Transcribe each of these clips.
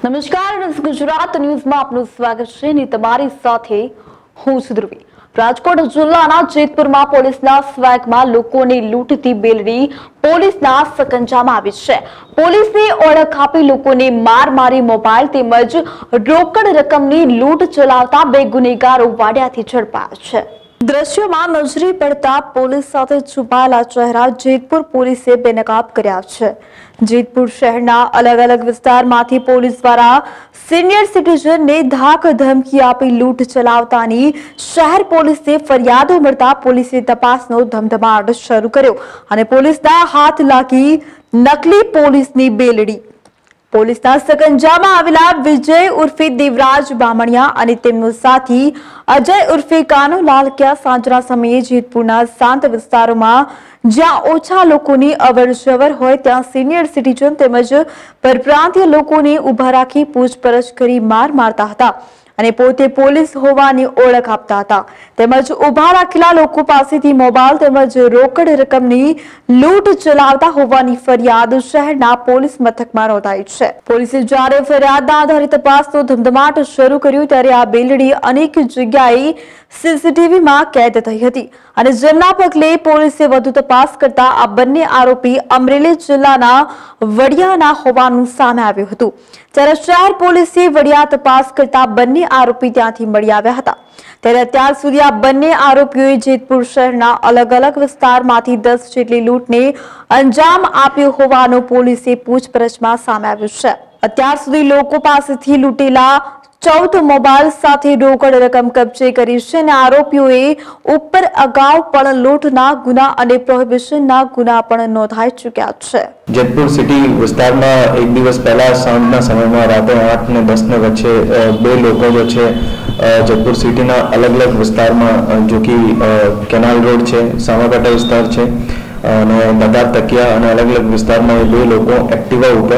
નમસ્કાર, ગુજરાત ન્યૂઝમાં આપનું સ્વાગત છે અને તમારી સાથે હું છું ધ્રુવી। રાજકોટ જિલ્લાના જેતપુરમાં પોલીસના સ્વેગમાં લોકોને લૂંટતી બેલડી પોલીસના સકંજામાં આવી છે। પોલીસની ઓળખ આપી લોકોને માર મારી મોબાઈલ તેમજ રોકડ રકમની લૂંટ ચલાવતા બે ગુનેગારો વાડિયાથી ઝડપાયા છે। દ્રશ્યોમાં નજરે પડતા પોલીસ સાથે છુપાયેલા ચહેરા જેતપુર પોલીસે બેનકાબ કર્યા છે। જેતપુર શહેરના અલગ અલગ વિસ્તારમાંથી પોલીસ દ્વારા સિનિયર સિટીઝનને ધાક ધમકી આપી લૂંટ ચલાવતાની શહેર પોલીસે ફરિયાદો મળતા પોલીસે તપાસનો ધમધમાટ શરૂ કર્યો અને પોલીસના હાથ લાગી નકલી પોલીસની બેલડી। પોલીસના સકંજામાં આવેલા વિજય ઉર્ફે દેવરાજ બામણિયા અને તેમનો સાથી અજય ઉર્ફે કાનો લાલકિયા સાંજના સમયે જેતપુરના શાંત વિસ્તારોમાં જ્યાં ઓછા લોકોની અવરજવર હોય ત્યાં સિનિયર સિટીઝન તેમજ પરપ્રાંતીય લોકોને ઉભા રાખી પૂછપરછ કરી માર મારતા હતા અને પોતે પોલીસ હોવાની ઓળખ આપતા હતા તેમજ ઉભા રાખેલા લોકો પાસેથી મોબાઈલ તેમજ રોકડ રકમની લૂંટ ચલાવતા હોવાની ફરિયાદ શહેરના પોલીસ મથકમાં નોંધાઈ છે। પોલીસે જ્યારે ફરિયાદના આધારે તપાસનો ધમધમાટ શરૂ કર્યો ત્યારે આ બેલડી અનેક જગ્યાએ સીસીટીવીમાં કેદ થઈ હતી અને જેના પગલે પોલીસે વધુ તપાસ કરતા આ બંને આરોપી અમરેલી જિલ્લાના વડિયાના હોવાનું સામે આવ્યું હતું। ત્યારે શહેર પોલીસે વડિયા તપાસ કરતા બંને આરોપી ત્યાંથી મળી આવ્યા હતા। ત્યારે અત્યાર સુધી આ બંને આરોપીઓએ જેતપુર શહેરના અલગ અલગ વિસ્તારમાંથી 10 જેટલી લૂંટને અંજામ આપ્યો હોવાનું પોલીસે પૂછપરછમાં સામે આવ્યું છે। અત્યાર સુધી લોકો પાસેથી લૂંટેલા 14 મોબાઈલ સાથે રોકડ રકમ કબજે કરી છે અને આરોપીઓએ ઉપર અગાઉ પણ લૂંટના ગુના અને પ્રોહિબિશનના ગુના પણ નોંધાઈ ચૂક્યા છે। જેતપુર સિટી વિસ્તારમાં એક દિવસ પહેલા સાંજના સમયમાં રાતે 8 ને 10 ને વચ્ચે બે લોકો जो છે જેતપુર સિટીના અલગ અલગ વિસ્તારમાં जो कि કેનાલ રોડ છે, સામાકાંઠા વિસ્તાર છે અને બદાર તકિયા અને અલગ અલગ વિસ્તારમાં એ બે લોકો એક્ટિવા ઉપર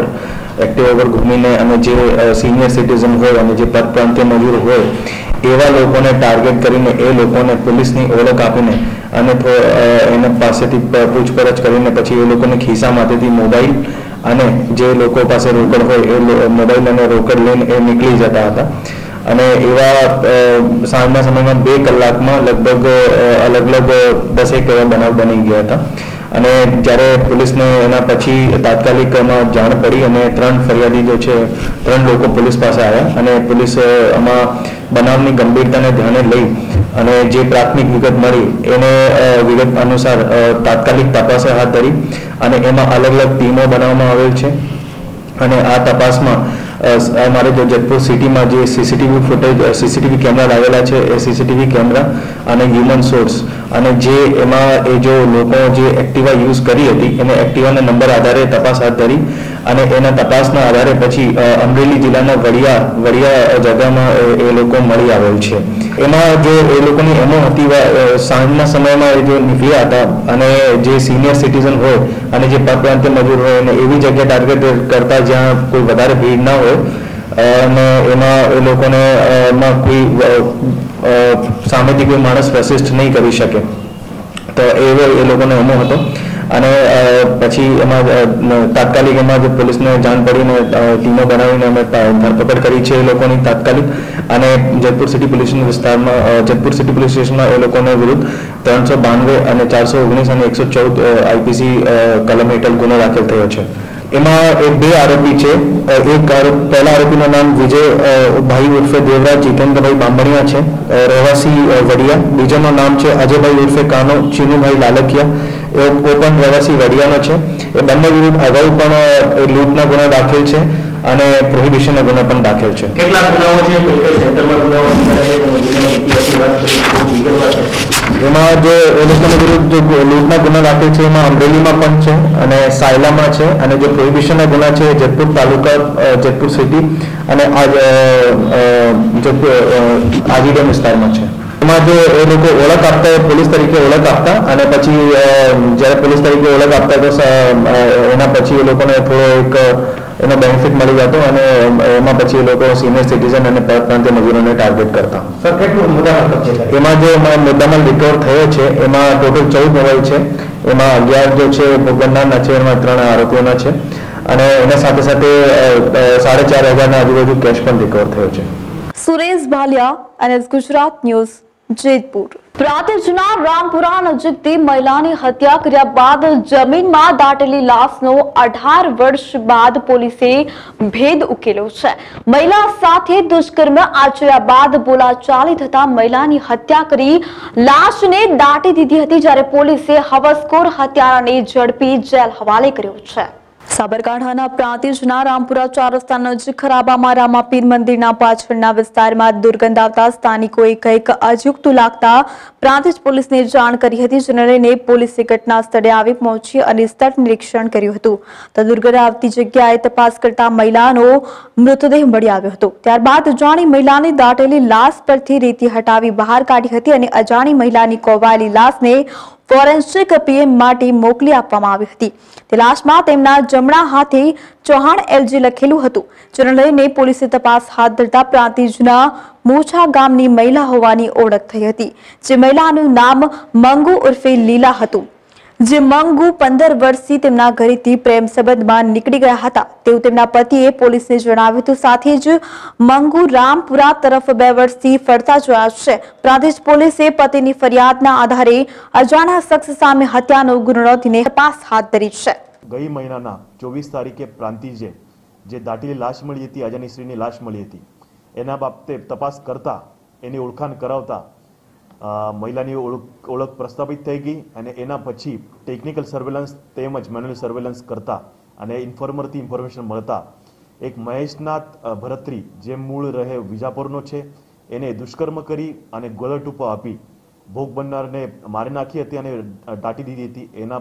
ઘૂમીને અને જે સિનિયર સિટીઝન હોય અને જે પરપ્રાંતીય મજૂર હોય એવા લોકોને ટાર્ગેટ કરીને એ લોકોને પોલીસની ઓળખ આપીને અને એને પાસેથી પૂછપરછ કરીને પછી એ લોકોને ખિસ્સામાંથી મોબાઈલ અને જે લોકો પાસે રોકડ હોય એ મોબાઈલ અને રોકડ લઈને એ નીકળી જતા હતા અને એવા સાંજના સમયમાં 2 કલાકમાં લગભગ અલગ અલગ 10 એવા બનાવ બની ગયા હતા અને જ્યારે પોલીસને એના પછી તાત્કાલિક જાણ પડી અને 3 ફરિયાદી जो છે 3 લોકો પોલીસ પાસે આવ્યા અને પોલીસ આમાં બનાવની ગંભીરતાને ધ્યાને લઈ અને જે પ્રાથમિક વિગત મળી એને વિગત અનુસાર તાત્કાલિક તપાસ હાથ ધરી અને એમાં અલગ અલગ ટીમો બનાવવામાં આવેલ છે અને આ તપાસમાં हमारे जो जेतपुर सिटी में जो सीसीटीवी फुटेज सीसीटीवी कैमरा लावेला है ए सीसीटीवी कैमरा અને હ્યુમન સોર્સ અને જે એમાં એ જો લોકો જે એક્ટિવા યુઝ કરી હતી એને એક્ટિવાના નંબર આધારે તપાસ હાથ ધરી અને એના તપાસના આધારે પછી અમરેલી જિલ્લાના વડિયા જગ્યામાં એ લોકો મળી આવેલ છે। એમાં જો એ લોકોની એમો હતી સાંજના સમયમાં એ જો નીકળ્યા હતા અને જે સિનિયર સિટીઝન હોય અને જે પરપ્રાંતીય મજૂર હોય એને એવી જગ્યા ટાર્ગેટ કરતા જ્યાં કોઈ વધારે ભીડ ના હોય અને એમાં એ લોકોને કોઈ સામેથી કોઈ માણસ રેસિસ્ટ નહીં કરી શકે તો એ લોકોને એમો હતો અને પછી એમાં તાત્કાલિક એમાં જે પોલીસને જાણ પડીને ટીમો બનાવીને અમે ધરપકડ કરી છે એ લોકોની તાત્કાલિક અને જેતપુર સિટી પોલીસ વિસ્તારમાં જેતપુર સિટી પોલીસ સ્ટેશનમાં એ લોકોને વિરુદ્ધ 392 અને 419 અને 114 આઈપીસી કલમ હેઠળ ગુનો દાખલ થયો છે। એમાં બે આરોપી છે। એક પહેલા આરોપીનું નામ વિજય ભાઈ ઉર્ફે દેવરાજ જીતેન્દ્રભાઈ બામણિયા છે, રહેવાસી વડિયા। બીજાનું નામ છે અજયભાઈ ઉર્ફે કાનો ચીનુભાઈ લાલકિયા, એ પણ રહેવાસી વડિયાનો છે। એ બંને વિરુદ્ધ અગાઉ પણ લૂંટના ગુના દાખલ છે અને પ્રોહિબિશનના ગુના પણ દાખલ છે। કેટલા ગુનાઓ છે, કોઈ સેન્ટરમાં ગુનાઓ એમાં જે એ લોકોના વિરુદ્ધ જે લૂંટના ગુના દાખલ છે એમાં અમરેલીમાં પણ છે અને સાયલામાં છે અને જે પ્રોહિબિશનના ગુના છે જેતપુર તાલુકા જેતપુર સિટી અને આજીડેમ વિસ્તારમાં છે। એમાં જો એ લોકો ઓળખ આપતા પોલીસ તરીકે ઓળખ આપતા અને પછી જ્યારે પોલીસ તરીકે ઓળખ આપતા તો એના પછી એ લોકોને થોડો એક એનો બેનિફિટ મળી જતો અને એમાં પછી એ લોકો સિનિયર સિટીઝન અને પરપ્રાંતીય મજૂરોને ટાર્ગેટ કરતા। સર કેટલું મુદ્દામાલ કબજે એમાં જો મુદ્દામાલ રિકવર થયો છે એમાં ટોટલ 14 મોબાઈલ છે, એમાં 11 જો છે ભોગવનારના છે, એમાં 3 આરોપીઓના છે અને એના સાથે સાથે 4,500 આજુબાજુ કેશ પણ રિકવર થયો છે. Suresh Bhaliya, NS Gujarat news, Jetpur. પ્રાંતિજના રામપુરા નજીકથી મહિલાની હત્યા કર્યા બાદ જમીનમાં દાટેલી લાશનો 18 વર્ષ બાદ પોલીસે ભેદ ઉકેલ્યો છે. મહિલા સાથે દુષ્કર્મ આચર્યા બાદ બોલાચાલી થતા મહિલાની હત્યા કરી લાશને દાટી દીધી હતી, જ્યારે પોલીસે હવસખોર હત્યારાને ઝડપી જેલ હવાલે કર્યો છે. સાબરકાંઠાના પ્રાંતિજના રામપુરા 4 રસ્તા નજીક ખરાબામાં રામાપીર મંદિરના પાછળના વિસ્તારમાં દુર્ગંધ આવતા સ્થાનિકોએ કંઈક અજુગતું લાગતા પ્રાંતિજ પોલીસને જાણ કરી હતી, જેને લઈને પોલીસે ઘટના સ્થળે આવી પહોંચી અને સ્થળ નિરીક્ષણ કર્યું હતું. તો દુર્ગંધ આવતી જગ્યાએ તપાસ કરતા મહિલાનો મૃતદેહ મળી આવ્યો હતો. ત્યારબાદ અજાણી મહિલાની દાટેલી લાશ પરથી રેતી હટાવી બહાર કાઢી હતી અને અજાણી મહિલાની કોવાયેલી લાશને ફોરેન્સિક પીએમ માટે મોકલી આપવામાં આવી હતી. તે લાશમાં તેમના જમણા હાથે ચૌહાણ LG લખેલું હતું, જેને લઈને પોલીસે તપાસ હાથ ધરતા પ્રાંતિજના મોછા ગામની મહિલા હોવાની ઓળખ થઈ હતી. જે મહિલાનું નામ મંગુ ઉર્ફે લીલા હતું. જે મંગુ 15 વર્ષથી તેમના ઘરેથી પ્રેમ સંબંધમાં નીકળી ગયા હતા તેવું તેમના પતિએ પોલીસને જણાવ્યું હતું. સાથે જ મંગુ રામપુરા તરફ 2 વર્ષથી ફરતા જોયા છે. પ્રાંતિજ પોલીસે પતિની ફરિયાદના આધારે અજાણ્યા શખ્સ સામે હત્યાનો ગુનો નોંધીને તપાસ હાથ ધરી છે. ગઈ મહિનાના 24 તારીખે પ્રાંતિજે જે દાટેલી લાશ મળી હતી, અજાણી સ્ત્રીની લાશ મળી હતી, એના બાબતે તપાસ કરતા એની ઓળખાણ કરાવતા મહિલાની ઓળખ પ્રસ્થાપિત થઈ ગઈ અને એના પછી ટેકનિકલ સર્વેલન્સ તેમજ મેન્યુઅલ સર્વેલન્સ કરતા અને ઇન્ફોર્મરથી ઇન્ફોર્મેશન મળતા એક મહેશનાથ ભરત્રી જે મૂળ રહે વિજાપુરનો છે, એને દુષ્કર્મ કરી અને ગળો ટૂંપો આપી ભોગ બનનારને મારી નાખી હતી અને દાટી દીધી હતી. એના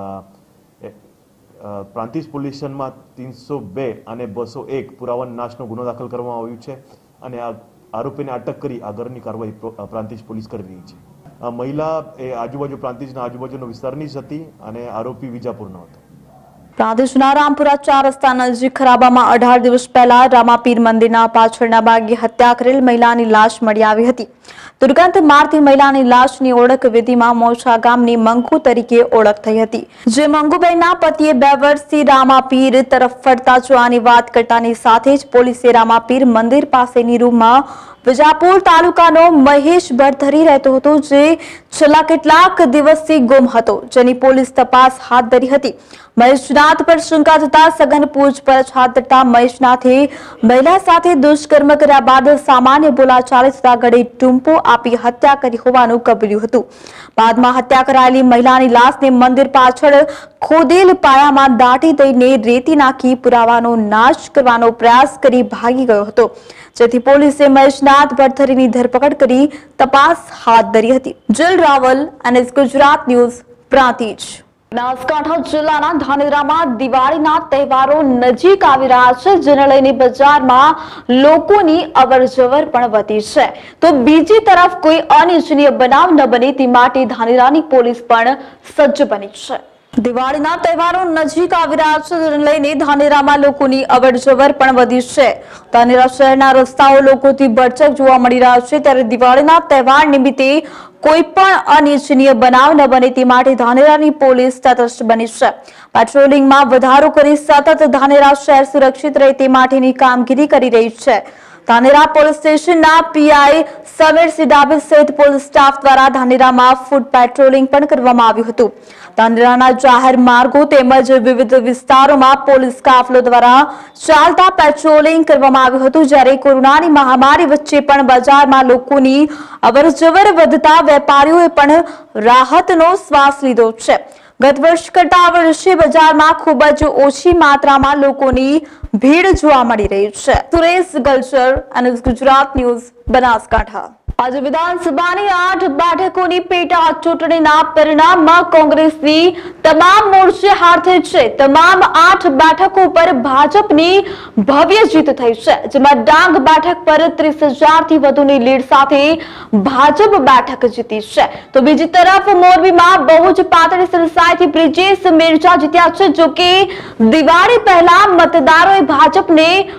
પ્રાંતિજ પોલીસ સ્ટેશનમાં 302 અને 201 પુરાવા નાશનો ગુનો દાખલ કરવામાં આવ્યો છે અને આ આરોપીને અટક કરી આગળની કાર્યવાહી પ્રાંતિજ પોલીસ કરી રહી છે. મહિલા એ પ્રાંતિજના આજુબાજુનો વિસ્તારની જ હતી અને આરોપી વિજાપુરનો હતો. પ્રાંતિજના રામપુરા 4 રસ્તા નજીક ખરાબામાં 18 દિવસ પહેલા રામાપીર મંદિરના પાછળના ભાગે હત્યા કરેલ મહિલાની લાશ મળી આવી હતી. દુર્ગંધ મારતી મહિલાની લાશની ઓળખ વિધિમાં મોછા ગામની મંગુ તરીકે ઓળખ થઈ હતી. જે મંગુબેનના પતિએ 2 વર્ષથી રામાપીર તરફ ફરતા જોવાની વાત કરતાની સાથે જ પોલીસે રામાપીર મંદિર પાસેની રૂમમાં વિજાપુર તાલુકાનો મહેશ ભરથરી રહેતો હતો, જે છેલ્લા કેટલાક દિવસથી ગુમ હતો, જેની પોલીસ તપાસ હાથ ધરી હતી. મહેશનાથ પર શંકા થતા સઘન પૂછપરછ હાથ ધરતા મહેશનાથે મહિલા સાથે દુષ્કર્મ કર્યા બાદ સામાન્ય બોલાચાલી થતા ગળે ટૂંપો આપી હત્યા કરી હોવાનું કબૂલ્યું હતું. બાદમાં હત્યા કરાયેલી મહિલાની લાશને મંદિર પાછળ ખોદેલ પાયામાં દાટી દઈને રેતી નાખી પુરાવાનો નાશ કરવાનો પ્રયાસ કરી ભાગી ગયો હતો, જેથી પોલીસે મહેશનાથ ભરથરીની ધરપકડ કરી તપાસ હાથ ધરી હતી. Jal Raval, NS Gujarat news, Prantij. બનાસકાંઠા જિલ્લાના ધાનેરામાં દિવાળીના તહેવારો નજીક આવી રહ્યા છે, જેને લઈને બજારમાં લોકોની અવરજવર પણ વધી છે. તો બીજી તરફ કોઈ અનિચ્છનીય બનાવ ન બને તે માટે ધાનેરાની પોલીસ પણ સજ્જ બની છે. દિવાળીના તહેવારો નજીક આવી રહ્યા છે, જેને લઈને ધાનેરામાં લોકોની અવરજવર પણ વધી છે. ધાનેરા શહેરના રસ્તાઓ લોકોથી ભરચક જોવા મળી રહ્યા છે, ત્યારે દિવાળીના તહેવાર નિમિત્તે કોઈ પણ અનિચ્છનીય બનાવ ન બને તે માટે ધાનેરાની પોલીસ તટસ્થ બની છે. પેટ્રોલિંગમાં વધારો કરી સતત ધાનેરા શહેર સુરક્ષિત રહે તે માટેની કામગીરી કરી રહી છે. ધાનેરા પોલીસ સ્ટેશનના PI સમીર ડાબી સહિત પોલીસ સ્ટાફ દ્વારા ધાનેરામાં ફૂટ પેટ્રોલિંગ પણ કરવામાં આવ્યું હતું. ધાનેરાના જાહેર માર્ગો તેમજ વિવિધ વિસ્તારોમાં પોલીસ કાફલો દ્વારા ચાલતા પેટ્રોલિંગ કરવામાં આવ્યું હતું, જ્યારે કોરોનાની મહામારી વચ્ચે પણ બજારમાં લોકોની અવરજવર વધતા વેપારીઓએ પણ રાહતનો શ્વાસ લીધો છે. ગત વર્ષ કરતા આ વર્ષે બજારમાં ખૂબ જ ઓછી માત્રામાં લોકોની ભીડ જોવા મળી રહી છે. Suresh Galchar, NS Gujarat news, Banaskantha. આજે વિધાનસભાની 8 બેઠકોની પેટા ચૂંટણીના પરિણામમાં કોંગ્રેસની તમામ મોરચે હાર થઈ છે. તમામ 8 બેઠકો પર ભાજપની ભવ્ય જીત થઈ છે, જેમાં ડાંગ બેઠક પર 30,000 થી વધુની લીડ સાથે ભાજપ બેઠક જીતી છે. તો બીજી તરફ મોરબીમાં બહુ જ પાતળી સરસાઈથી બ્રિજેશ મેરજા જીત્યા છે. જો કે દિવાળી પહેલા મતદારોએ ભાજપને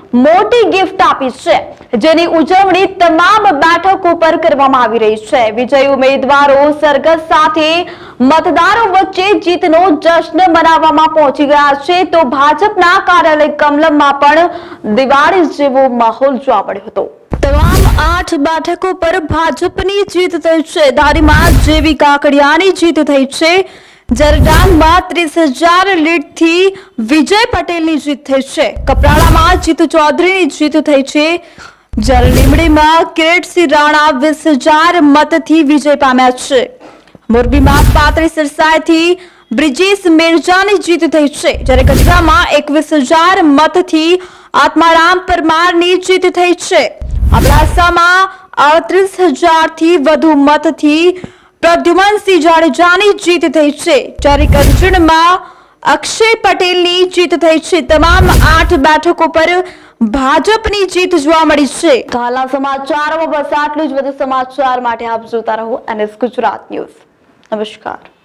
મોટી ગિફ્ટ આપી છે, જેની ઉજવણી તમામ બેઠકો પર કરવામાં આવી રહી છે. વિજયી ઉમેદવારો સરઘસ સાથે મતદારો વચ્ચે જીતનો જશ્ન મનાવવામાં પહોંચી ગયા છે, તો ભાજપના કાર્યાલય કમલમમાં પણ દિવાળી જેવો માહોલ જોવા મળ્યો હતો. તમામ 8 બેઠકો પર ભાજપની જીત થઈ છે. ધારીમાં જેવી કાકડિયાની જીત થઈ છે, જ્યારે ડાંગમાં 30,000 લીડથી વિજય પટેલની જીત થઈ છે. કપરાડામાં જીતુ ચૌધરીની જીત થઈ છે, જ્યારે લીંબડીમાં કિરીટસિંહ રાણા 20,000 મતથી વિજય પામ્યા છે. મોરબીમાં 35 સરસાઈથી બ્રિજેશ મિર્જાની જીત થઈ છે, જ્યારે ગઢડામાં 21,000 મતથી આત્મારામ પરમારની જીત થઈ છે. અબડાસામાં 38,000 થી વધુ મતથી પ્રદ્યુમનસિંહ જાડેજાની જીત થઈ છે, જ્યારે કરજણમાં અક્ષય પટેલની જીત થઈ છે. તમામ 8 બેઠકો પર ભાજપની જીત જોવા મળી છે. હાલના સમાચારોમાં બસ આટલું જ. વધુ સમાચાર માટે આપ જોતા રહો NS ગુજરાત ન્યૂઝ. નમસ્કાર.